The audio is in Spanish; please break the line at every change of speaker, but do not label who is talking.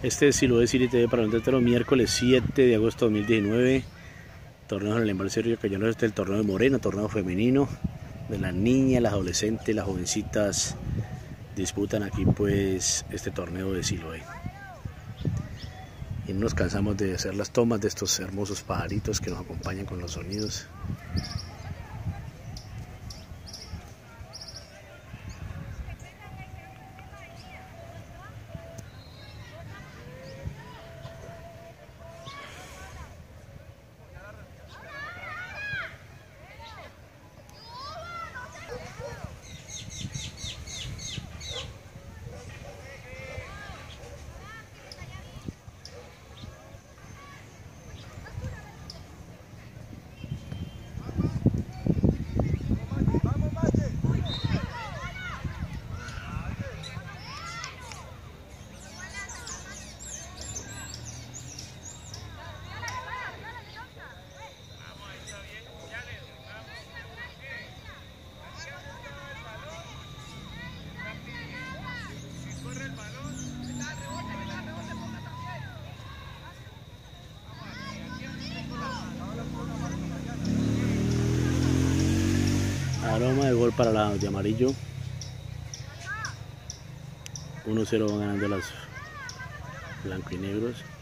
Este es Siloé City TV para el miércoles 7 de agosto de 2019. Torneo en el Embalse Río Cañón. Este es el torneo de Moreno, torneo femenino. De las niñas, las adolescentes, las jovencitas disputan aquí pues este torneo de Siloé. Y no nos cansamos de hacer las tomas de estos hermosos pajaritos que nos acompañan con los sonidos. Aroma de gol para la de amarillo. 1-0 van ganando las blanco y negros.